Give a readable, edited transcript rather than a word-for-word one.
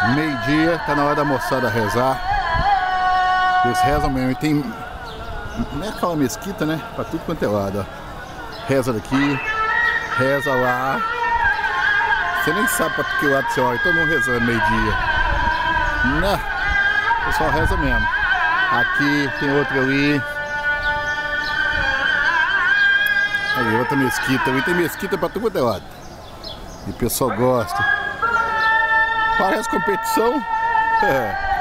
Meio-dia, tá na hora da moçada rezar. Eles rezam mesmo. E tem, não é aquela mesquita, né? Pra tudo quanto é lado, ó. Reza daqui, reza lá. Você nem sabe pra que lado você olha. Todo mundo rezando meio-dia. Não, o pessoal reza mesmo. Aqui, tem outro ali. Aí, outra mesquita. Ali tem mesquita pra tudo quanto é lado. E o pessoal gosta. Parece competição. É.